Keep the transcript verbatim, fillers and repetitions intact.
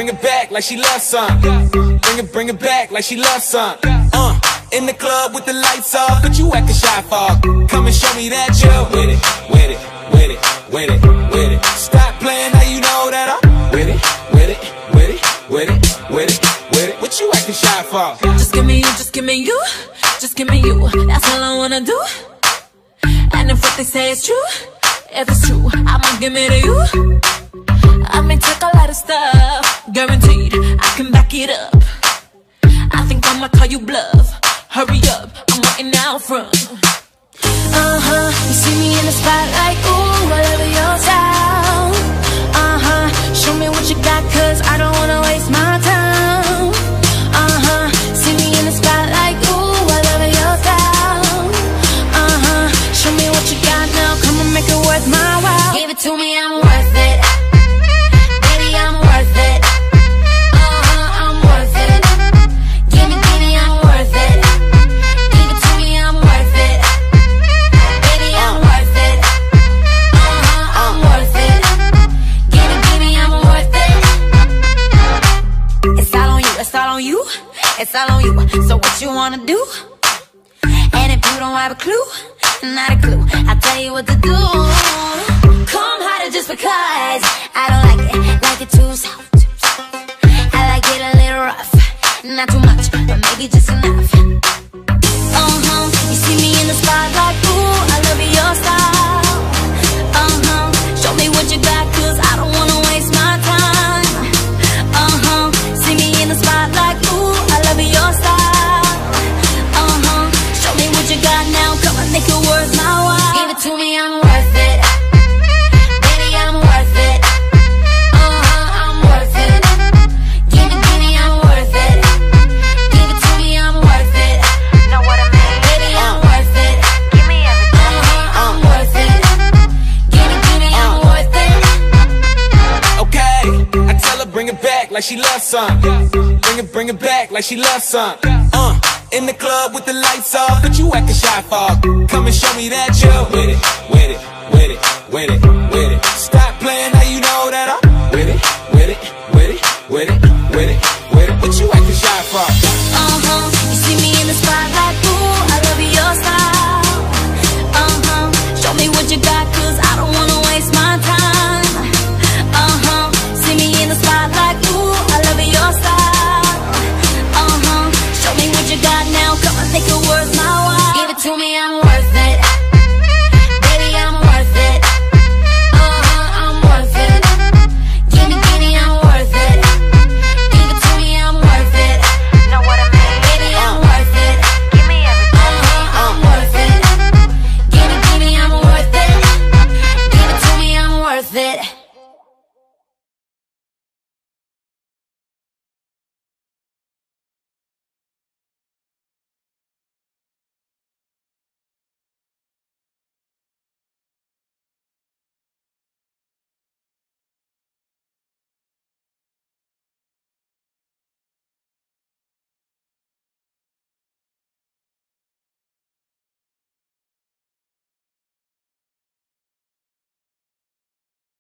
it back like she loves some. Bring it, bring it back like she loves some. Uh, in the club with the lights off, but you acting shy for. Come and show me that you're with it, with it, with it, with it, with it. Stop playing, now you know that I'm with it, with it, with it, with it, with it, with it. What you acting shy for? Just give me you, just give me you, just give me you. That's all I wanna do. And if what they say is true, if it's true, I'ma give it to you. I may take a lot of stuff, guaranteed I can back it up. I think I'ma call you bluff. Hurry up, I'm waiting out front. Uh-huh, you see me in the spotlight, ooh, I love your style. Uh-huh, show me what you got, cause I don't wanna waste my time. Uh-huh, see me in the spotlight, ooh, I love your style. Uh-huh, show me what you got now, come and make it worth my while. Give it to me, I'm worth it. Baby, I'm worth it. Uh-huh, I'm worth it. Give me, give me, I'm worth it. Give it to me, I'm worth it. Baby, I'm worth it. Uh-huh, I'm worth it. Give it, give me, I'm worth it. It's all on you, it's all on you, it's all on you. So what you wanna do? And if you don't have a clue, not a clue, I'll tell you what to do. Come harder just because I don't like it, like it too soft. I like it a little rough, not too much, but maybe just enough. Uh-huh, you see me in the spotlight, ooh, I love your style. Uh-huh, show me what you got, cause I don't wanna waste my time. Uh-huh, see me in the spotlight, ooh, I love your style. Uh-huh, show me what you got now, come on, make it worth my while. Give it to me, I'm worth it. Baby, I'm worth it. Uh-huh, I'm worth it. Give it, give me, I'm worth it. Give it to me, I'm worth it. Know what I mean? Baby, I'm worth it. Give me everything. Uh-huh, I'm worth it. Give it, give me, I'm worth it. Okay, I tell her bring it back like she loves some. Bring it, bring it back like she loves some. Uh, in the club with the lights off, but you acting shy for. Come and show me that you're with it, with it, with it, with it, with it. Stop playing.